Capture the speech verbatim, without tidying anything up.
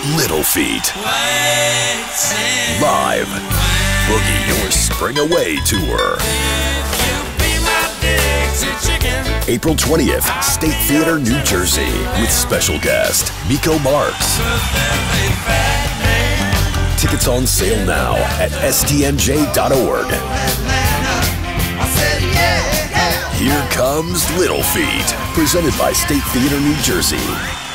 Little Feat. Live. Boogie Your Spring Away Tour. April twentieth, State Theater, New Jersey, with special guest Miko Marks. Tickets on sale now at S T N J dot org. Here comes Little Feat, presented by State Theater, New Jersey.